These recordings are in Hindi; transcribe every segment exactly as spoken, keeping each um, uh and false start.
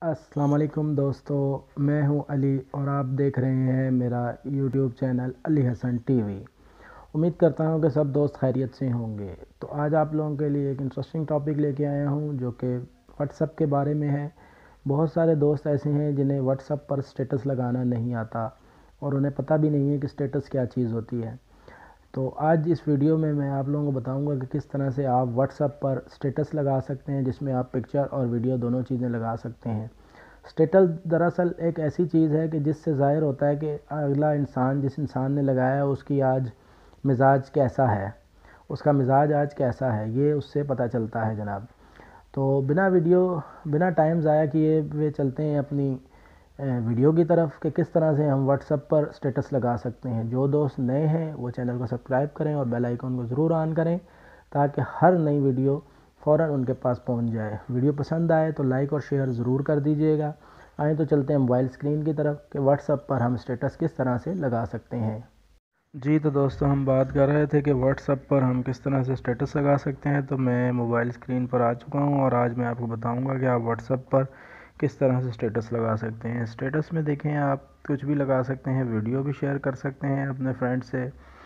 अस्सलाम वालेकुम दोस्तों, मैं हूं अली और आप देख रहे हैं मेरा YouTube channel Ali Hasan TV. उम्मीद करता हूं कि सब दोस्त खैरियत से होंगे। तो आज आप लोगों के लिए एक इंटरेस्टिंग टॉपिक लेके आया हूं जो कि व्हाट्सएप के बारे में है। बहुत सारे दोस्त ऐसे हैं जिन्हें व्हाट्सएप पर स्टेटस लगाना नहीं आता और उन्हें पता भी नहीं है कि स्टेटस क्या चीज़ होती है। तो आज इस वीडियो में मैं आप लोगों को बताऊंगा कि किस तरह से आप व्हाट्सएप पर स्टेटस लगा सकते हैं जिसमें आप पिक्चर और वीडियो दोनों चीज़ें लगा सकते हैं। स्टेटस दरअसल एक ऐसी चीज़ है कि जिससे ज़ाहिर होता है कि अगला इंसान, जिस इंसान ने लगाया है, उसकी आज मिजाज कैसा है, उसका मिजाज आज कैसा है, ये उससे पता चलता है जनाब। तो बिना वीडियो बिना टाइम ज़ाया किए वे चलते हैं अपनी वीडियो की तरफ कि किस तरह से हम व्हाट्सएप पर स्टेटस लगा सकते हैं। जो दोस्त नए हैं वो चैनल को सब्सक्राइब करें और बेल आइकन को ज़रूर ऑन करें ताकि हर नई वीडियो फ़ौरन उनके पास पहुंच जाए। वीडियो पसंद आए तो लाइक और शेयर ज़रूर कर दीजिएगा। आए तो चलते हैं मोबाइल स्क्रीन की तरफ कि व्हाट्सएप पर हम स्टेटस किस तरह से लगा सकते हैं। जी तो दोस्तों, हम बात कर रहे थे कि व्हाट्सएप पर हम किस तरह से स्टेटस लगा सकते हैं। तो मैं मोबाइल स्क्रीन पर आ चुका हूं और आज मैं आपको बताऊंगा कि आप व्हाट्सएप पर किस तरह से स्टेटस लगा सकते हैं। स्टेटस में देखें, आप कुछ भी लगा सकते हैं, वीडियो भी शेयर कर सकते हैं अपने फ्रेंड से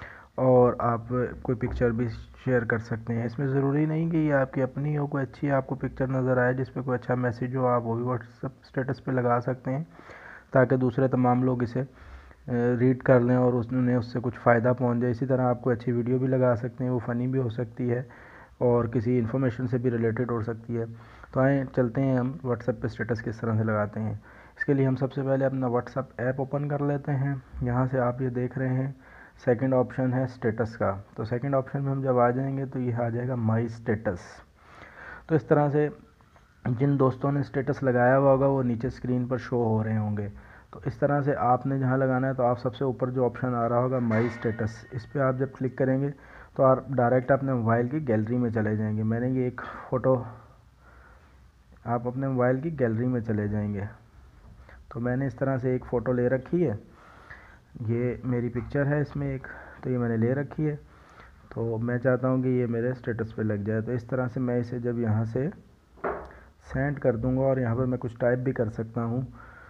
और आप कोई पिक्चर भी शेयर कर सकते हैं। इसमें ज़रूरी नहीं कि ये आपकी अपनी हो, कोई अच्छी आपको पिक्चर नज़र आए जिस पर कोई अच्छा मैसेज हो, आप वो भी व्हाट्सएप स्टेटस पे लगा सकते हैं ताकि दूसरे तमाम लोग इसे रीड कर लें और उसने उससे कुछ फ़ायदा पहुंच जाए। इसी तरह आप कोई अच्छी वीडियो भी लगा सकते हैं, वो फ़नी भी हो सकती है और किसी इन्फॉर्मेशन से भी रिलेटेड हो सकती है। तो आए चलते हैं हम व्हाट्सएप पे स्टेटस किस तरह से लगाते हैं। इसके लिए हम सबसे पहले अपना व्हाट्सएप ऐप ओपन कर लेते हैं। यहाँ से आप ये देख रहे हैं सेकंड ऑप्शन है स्टेटस का। तो सेकंड ऑप्शन में हम जब आ जाएंगे तो ये आ जाएगा माई स्टेटस। तो इस तरह से जिन दोस्तों ने स्टेटस लगाया हुआ होगा वो नीचे स्क्रीन पर शो हो रहे होंगे। तो इस तरह से आपने जहाँ लगाना है तो आप सबसे ऊपर जो ऑप्शन आ रहा होगा माई स्टेटस, इस पर आप जब क्लिक करेंगे तो आप डायरेक्ट अपने मोबाइल की गैलरी में चले जाएंगे। मैंने ये एक फ़ोटो, आप अपने मोबाइल की गैलरी में चले जाएंगे। तो मैंने इस तरह से एक फ़ोटो ले रखी है, ये मेरी पिक्चर है इसमें एक, तो ये मैंने ले रखी है। तो मैं चाहता हूँ कि ये मेरे स्टेटस पे लग जाए। तो इस तरह से मैं इसे जब यहाँ से सेंड कर दूँगा और यहाँ पर मैं कुछ टाइप भी कर सकता हूँ,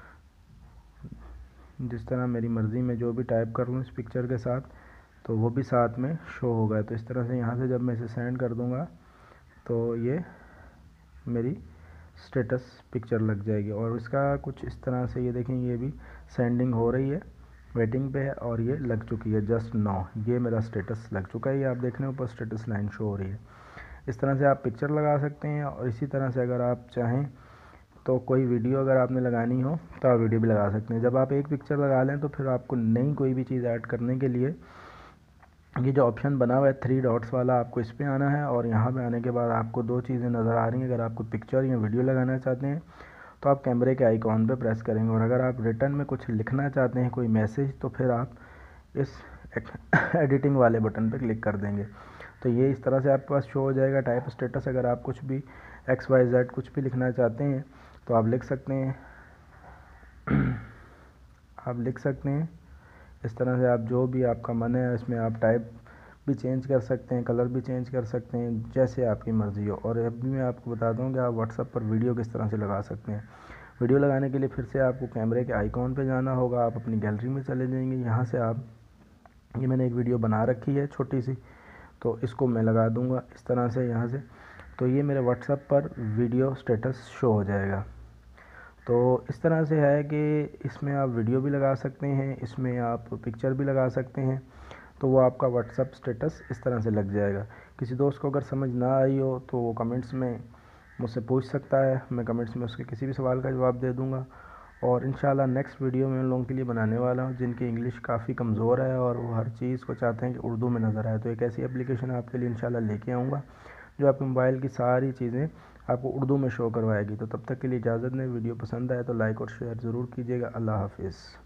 जिस तरह मेरी मर्ज़ी में जो भी टाइप कर लूँ इस पिक्चर के साथ तो वो भी साथ में शो होगा। तो इस तरह से यहाँ से जब मैं इसे सेंड कर दूँगा तो ये मेरी स्टेटस पिक्चर लग जाएगी। और इसका कुछ इस तरह से ये देखेंगे, ये भी सेंडिंग हो रही है, वेटिंग पे है और ये लग चुकी है जस्ट नाउ। ये मेरा स्टेटस लग चुका है, ये आप देख रहे हैं ऊपर स्टेटस लाइन शो हो रही है। इस तरह से आप पिक्चर लगा सकते हैं। और इसी तरह से अगर आप चाहें तो कोई वीडियो अगर आपने लगानी हो तो आप वीडियो भी लगा सकते हैं। जब आप एक पिक्चर लगा लें तो फिर आपको नई कोई भी चीज़ ऐड करने के लिए ये जो ऑप्शन बना हुआ है थ्री डॉट्स वाला, आपको इस पर आना है और यहाँ पे आने के बाद आपको दो चीज़ें नज़र आ रही हैं। अगर आपको पिक्चर या वीडियो लगाना चाहते हैं तो आप कैमरे के आइकॉन पे प्रेस करेंगे और अगर आप रिटर्न में कुछ लिखना चाहते हैं, कोई मैसेज, तो फिर आप इस एडिटिंग वाले बटन पे क्लिक कर देंगे। तो ये इस तरह से आपके पास शो हो जाएगा टाइप स्टेटस। अगर आप कुछ भी एक्स वाई जेड कुछ भी लिखना चाहते हैं तो आप लिख सकते हैं आप लिख सकते हैं इस तरह से। आप जो भी आपका मन है इसमें आप टाइप भी चेंज कर सकते हैं, कलर भी चेंज कर सकते हैं, जैसे आपकी मर्ज़ी हो। और अभी मैं आपको बता दूं कि आप व्हाट्सएप पर वीडियो किस तरह से लगा सकते हैं। वीडियो लगाने के लिए फिर से आपको कैमरे के आइकॉन पे जाना होगा, आप अपनी गैलरी में चले जाएंगे। यहाँ से आप, ये मैंने एक वीडियो बना रखी है छोटी सी, तो इसको मैं लगा दूँगा इस तरह से यहाँ से। तो ये मेरे व्हाट्सएप पर वीडियो स्टेटस शो हो जाएगा। तो इस तरह से है कि इसमें आप वीडियो भी लगा सकते हैं, इसमें आप पिक्चर भी लगा सकते हैं। तो वो आपका व्हाट्सएप स्टेटस इस तरह से लग जाएगा। किसी दोस्त को अगर समझ ना आई हो तो वो कमेंट्स में मुझसे पूछ सकता है, मैं कमेंट्स में उसके किसी भी सवाल का जवाब दे दूंगा। और इंशाल्लाह नेक्स्ट वीडियो मैं उन लोगों के लिए बनाने वाला हूँ जिनकी इंग्लिश काफ़ी कमज़ोर है और वो हर चीज़ को चाहते हैं कि उर्दू में नज़र आए। तो एक ऐसी एप्लीकेशन आपके लिए इंशाल्लाह लेके आऊँगा जो आपके मोबाइल की सारी चीज़ें आपको उर्दू में शो करवाएगी। तो तब तक के लिए इजाज़त दें। वीडियो पसंद आए तो लाइक और शेयर ज़रूर कीजिएगा। अल्लाह हाफिज़।